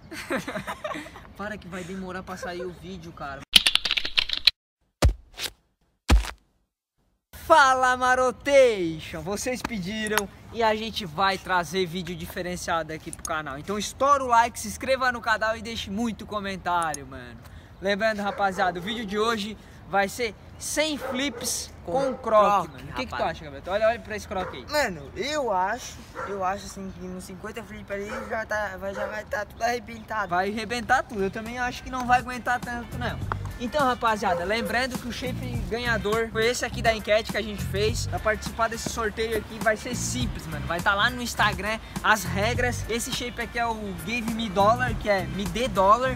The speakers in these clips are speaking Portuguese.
Para que vai demorar pra sair o vídeo, cara. Fala, Marotation! Vocês pediram e a gente vai trazer vídeo diferenciado aqui pro canal. Então estoura o like, se inscreva no canal e deixe muito comentário, mano. Lembrando, rapaziada, o vídeo de hoje vai ser 100 flips com croque, mano. O que tu acha, Gabriel? Olha pra esse croque aí. Mano, eu acho assim que nos 50 flips ali já vai estar tudo arrebentado. Vai arrebentar tudo, eu também acho que não vai aguentar tanto, não. Então, rapaziada, lembrando que o shape ganhador foi esse aqui da enquete que a gente fez. Pra participar desse sorteio aqui vai ser simples, mano. Vai estar lá no Instagram as regras. Esse shape aqui é o Give Me Dollar, que é me dê dólar.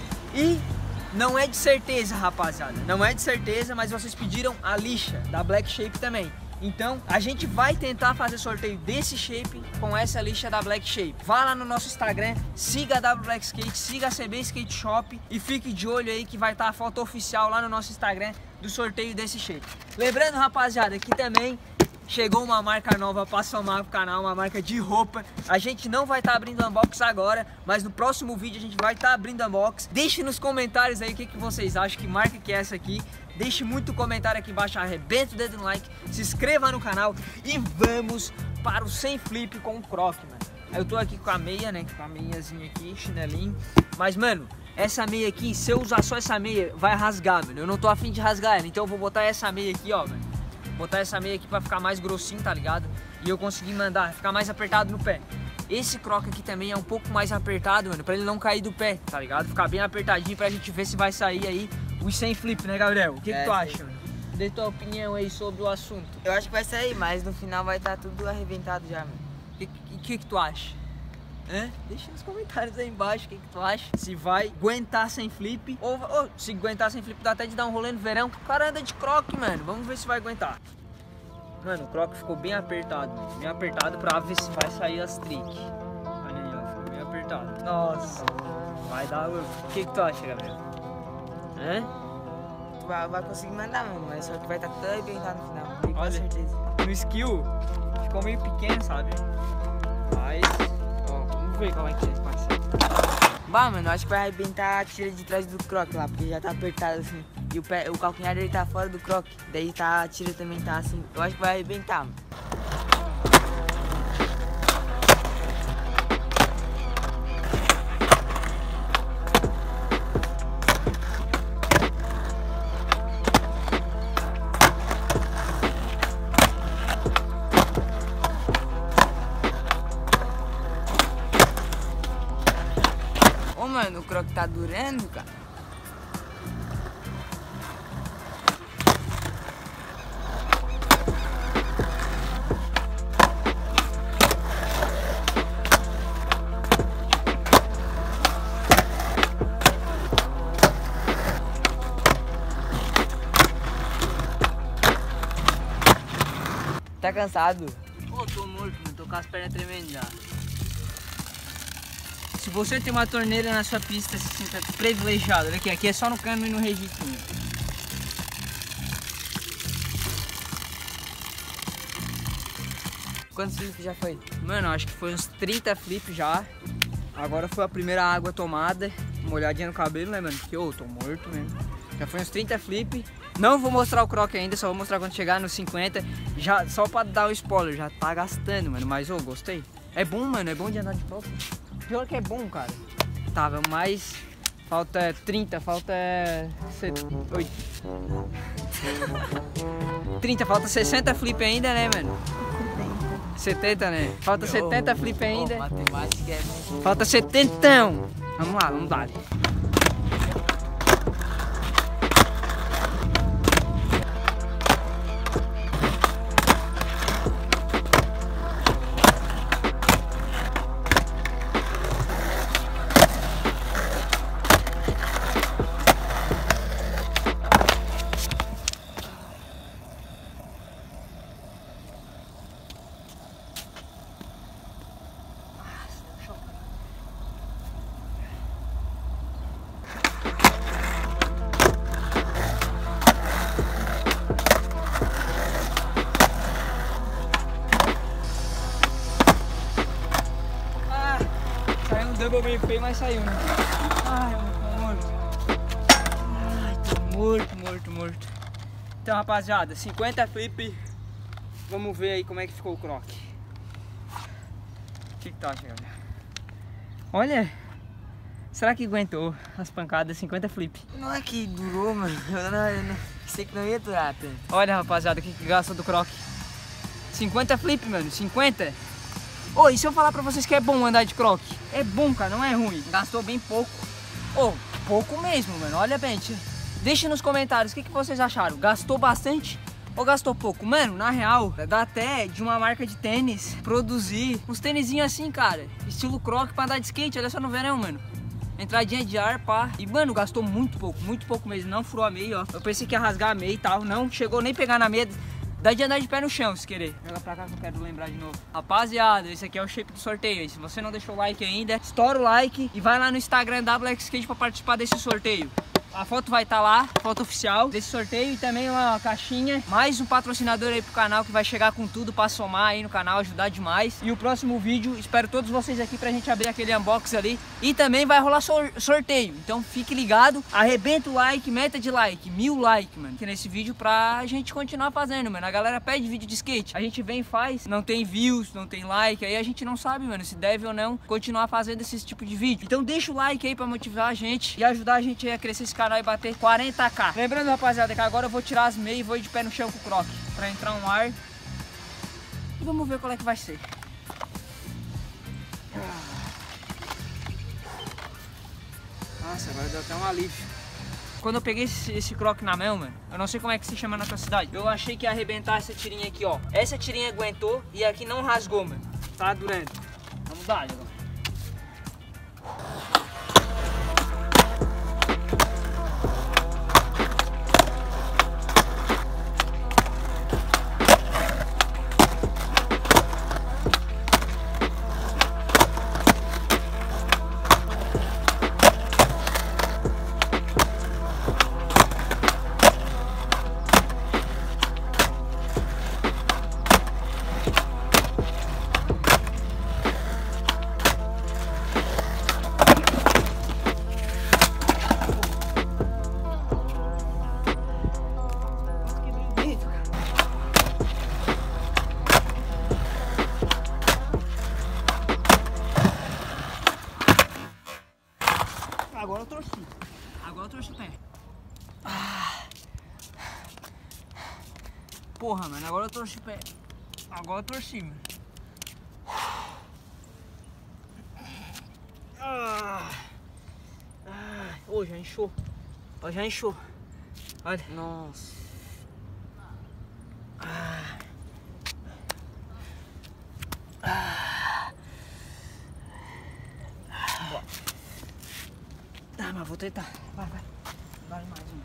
E não é de certeza, rapaziada. Não é de certeza, mas vocês pediram a lixa da Black Shape também. Então, a gente vai tentar fazer sorteio desse shape com essa lixa da Black Shape. Vá lá no nosso Instagram, siga a W Black Skate, siga a CB Skate Shop e fique de olho aí que vai estar a foto oficial lá no nosso Instagram do sorteio desse shape. Lembrando, rapaziada, que também chegou uma marca nova para somar pro canal, uma marca de roupa. A gente não vai estar abrindo unbox agora, mas no próximo vídeo a gente vai estar abrindo unbox. Deixe nos comentários aí o que vocês acham, que marca que é essa aqui. Deixe muito comentário aqui embaixo, arrebenta o dedo no like, se inscreva no canal e vamos para o 100 flip com o croque, mano. Eu tô aqui com a meia, né, com a meiazinha aqui, chinelinho. Mas, mano, essa meia aqui, se eu usar só essa meia, vai rasgar, mano. Eu não tô afim de rasgar ela, então eu vou botar essa meia aqui, ó, mano. Botar essa meia aqui pra ficar mais grossinho, tá ligado? E eu conseguir mandar, ficar mais apertado no pé. Esse croque aqui também é um pouco mais apertado, mano, pra ele não cair do pé, tá ligado? Ficar bem apertadinho pra gente ver se vai sair aí os 100 flip, né, Gabriel? O que tu acha, mano? Dê tua opinião aí sobre o assunto. Eu acho que vai sair, mas no final vai estar tudo arrebentado já, mano. O que tu acha? Hã? Deixa nos comentários aí embaixo o que tu acha. Se vai aguentar sem flip ou se aguentar sem flip dá até de dar um rolê no verão. O cara anda de croque, mano. Vamos ver se vai aguentar. Mano, o croque ficou bem apertado, mano. Bem apertado pra ver se vai sair as trick. Olha aí, ó. Ficou bem apertado. Nossa. Vai dar louco. O que tu acha, Gabriel? Hã? Tu vai conseguir mandar, mano, mas só que vai estar tudo arrebentado no final. Tenho Olha, certeza. No skill ficou meio pequeno, sabe? Mas, ó, vamos ver como é que vai sair. Bah, mano, eu acho que vai arrebentar a tira de trás do croque lá, porque já tá apertado assim. E o calcanhar dele tá fora do croque, daí tá, a tira também tá assim. Eu acho que vai arrebentar, mano. Ô, mano, o croque tá durando, cara. Tá cansado? Pô, tô morto, mano. Tô com as pernas tremendo já. Se você tem uma torneira na sua pista, se sinta privilegiado. Olha aqui, aqui é só no cano e no registrinho. Quantos flips já foi? Mano, acho que foi uns 30 flips já. Agora foi a primeira água tomada. Uma olhadinha no cabelo, né, mano? Porque, ô, tô morto mesmo. Já foi uns 30 flips. Não vou mostrar o croque ainda, só vou mostrar quando chegar nos 50. Já, só pra dar o spoiler, já tá gastando, mano. Mas, ô, gostei. É bom, mano, é bom de andar de croque. Pior que é bom, cara. Tá, mais... Falta 30, falta... 30, falta 60 flip ainda, né, mano? 70, né? Falta 70 flip ainda. Matemática é... Falta 70. Vamos lá, vamos dar. meio feio, mas saiu, né? Ai, eu tô morto. Ai, tô morto. Então, rapaziada, 50 flip. Vamos ver aí como é que ficou o croc. O que tu acha, galera? Olha, será que aguentou as pancadas 50 flip? Não é que durou, mano. Eu não sei que não ia durar tanto. Olha, rapaziada, o que gastou do croc. 50 flip, mano, 50. Ô, e se eu falar pra vocês que é bom andar de croc? É bom, cara, não é ruim. Gastou bem pouco. Ô, pouco mesmo, mano, olha bem. Deixa nos comentários o que vocês acharam. Gastou bastante ou gastou pouco? Mano, na real, dá até de uma marca de tênis produzir uns tênisinhos assim, cara. Estilo croc pra andar de skate, olha só no verão, mano. Entradinha de ar, pá. E, mano, gastou muito pouco mesmo. Não furou a meia, ó. Eu pensei que ia rasgar a meia e tal. Não chegou nem pegar na meia. Dá de andar de pé no chão, se querer. Joga pra cá que eu quero lembrar de novo. Rapaziada, esse aqui é o shape do sorteio. Se você não deixou o like ainda, estoura o like e vai lá no Instagram da Black Skate pra participar desse sorteio. A foto vai estar lá, foto oficial desse sorteio e também uma caixinha. Mais um patrocinador aí pro canal que vai chegar com tudo pra somar aí no canal, ajudar demais. E o próximo vídeo, espero todos vocês aqui pra gente abrir aquele unboxing ali. E também vai rolar sorteio, então fique ligado. Arrebenta o like, meta de like, 1000 likes, mano. Aqui nesse vídeo pra gente continuar fazendo, mano. A galera pede vídeo de skate, a gente vem e faz, não tem views, não tem like. Aí a gente não sabe, mano, se deve ou não continuar fazendo esse tipo de vídeo. Então deixa o like aí pra motivar a gente e ajudar a gente a crescer esse canal e bater 40k. Lembrando, rapaziada, que agora eu vou tirar as meias e vou ir de pé no chão com o croc pra entrar um ar. E vamos ver qual é que vai ser. Nossa, agora deu até um alívio. Quando eu peguei esse croc na mão, mano, eu não sei como é que se chama na tua cidade. Eu achei que ia arrebentar essa tirinha aqui, ó. Essa tirinha aguentou e aqui não rasgou, mano. Tá durando. Vamos dar agora. Agora eu torci. Agora eu torci o pé. Porra, mano, agora eu torci o pé. Agora eu torci, mano. Ô, já inchou. Ó, já inchou. Olha. Nossa. Tá, mas vou tentar. Vai. Vai mais um.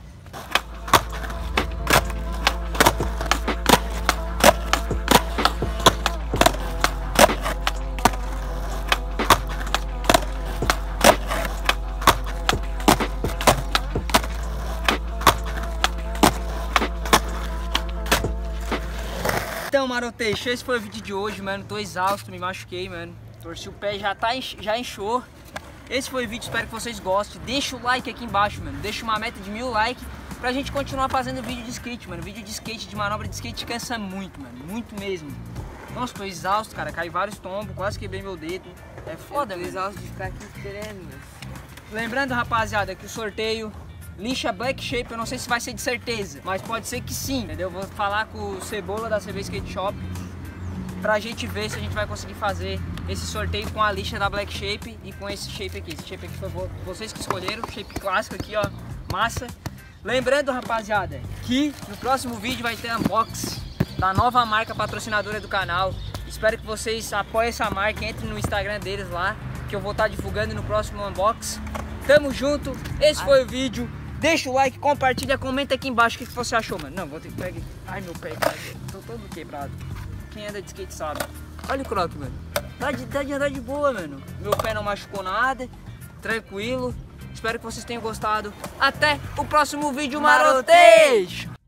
Então, maroteixo, esse foi o vídeo de hoje, mano. Tô exausto, me machuquei, mano. Torci o pé, já inchou. Esse foi o vídeo, espero que vocês gostem. Deixa o like aqui embaixo, mano. Deixa uma meta de 1000 likes pra gente continuar fazendo vídeo de skate, mano. Vídeo de skate, de manobra de skate cansa muito, mano. Muito mesmo. Nossa, tô exausto, cara. Caí vários tombos, quase quebrei meu dedo. É foda, mano. Tô exausto de ficar aqui esperando, mano. Lembrando, rapaziada, que o sorteio lixa Black Shape, eu não sei se vai ser de certeza, mas pode ser que sim, entendeu? Vou falar com o Cebola da CB Skate Shop pra gente ver se a gente vai conseguir fazer esse sorteio com a lixa da Black Shape e com esse shape aqui. Esse shape aqui foi vocês que escolheram, shape clássico aqui, ó, massa. Lembrando, rapaziada, que no próximo vídeo vai ter unboxing da nova marca patrocinadora do canal. Espero que vocês apoiem essa marca, entrem no Instagram deles lá, que eu vou estar divulgando no próximo unboxing. Tamo junto, esse foi o vídeo. Deixa o like, compartilha, comenta aqui embaixo o que você achou, mano. Não, vou ter que pegar. Ai, meu pé, cara. Tô todo quebrado. Quem anda de skate sabe. Olha o croc, mano. Tá de andar de boa, mano. Meu pé não machucou nada. Tranquilo. Espero que vocês tenham gostado. Até o próximo vídeo, maroteixo!